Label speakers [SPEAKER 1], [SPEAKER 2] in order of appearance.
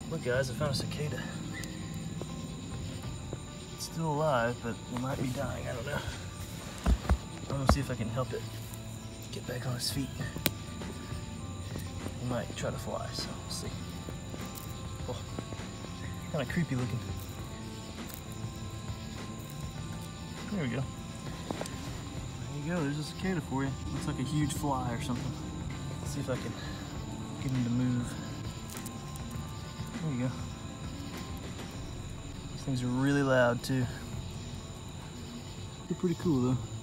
[SPEAKER 1] Look guys, I found a cicada. It's still alive, but it might be dying, I don't know. I'm gonna see if I can help it get back on its feet. It might try to fly, so we'll see. Oh, kind of creepy looking. There we go. There you go, there's a cicada for you. Looks like a huge fly or something. Let's see if I can get him to move. There you go. These things are really loud too. They're pretty cool though.